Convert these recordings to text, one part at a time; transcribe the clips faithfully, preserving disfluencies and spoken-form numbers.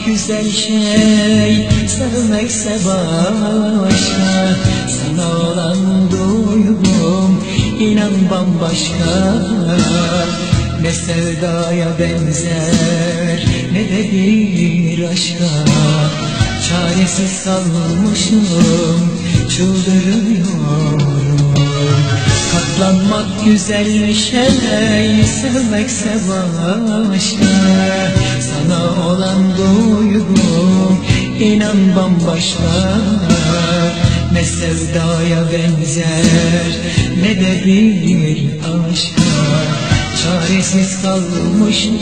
güzel şey, sevmekse başka. Sana olan duygum inan bambaşka. Ne sevdaya benzer ne de bir aşka. Çaresiz kalmışım, çıldırıyorum. Katlanmak güzel şey, sevmekse başka. Sana olan duygum inan bambaşka. Ne sevdaya benzer ne de bir aşka. Çaresiz kalmışım,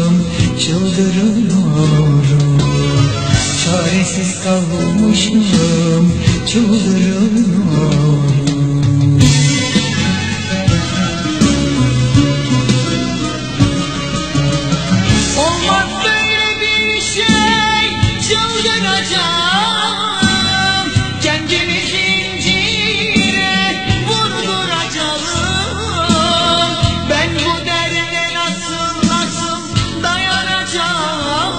çıldırıyorum. Çaresiz kalmışım, çıldırıyorum. Olmaz böyle bir şey, çıldıracağım. Kendimi zincire vurduracağım. Ben bu derde nasıl nasıl dayanacağım?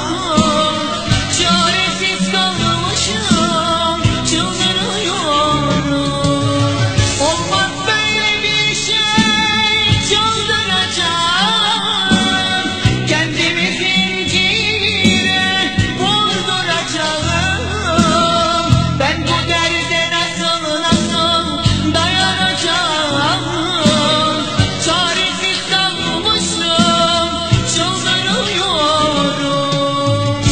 Çaresiz kalmışım, çıldırıyorum. Olmaz böyle bir şey, çıldıracağım. Kendimi zincire vurduracağım. Ben bu derde nasıl nasıl dayanacağım? Çaresiz kalmışım, çıldırıyorum.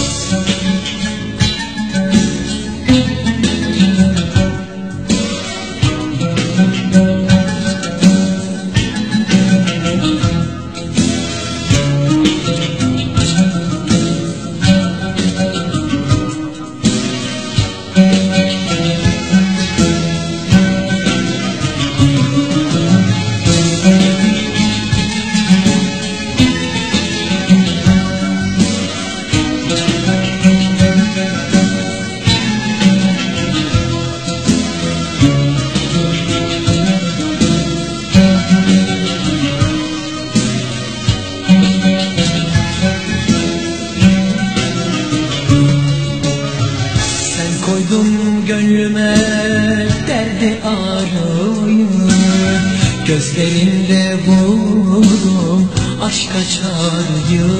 Koydum gönlüme derdi ağrıyı, gözlerinde buldum aşka çağrıyı.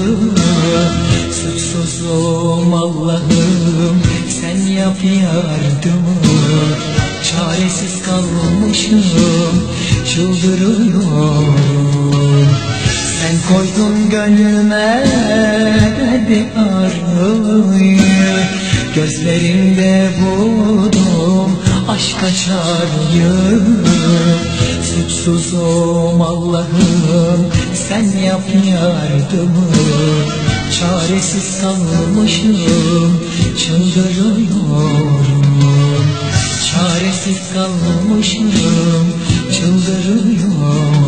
Suçsuzum Allah'ım, sen yap yardımı. Çaresiz kalmışım, çıldırıyorum. Sen koydun gönlüme derdi ağrıyı, gözlerinde buldum aşka çağrıyı. Suçsuzum Allah'ım, sen yap yardımı. Çaresiz kalmışım, çıldırıyorum. Çaresiz kalmışım, çıldırıyorum.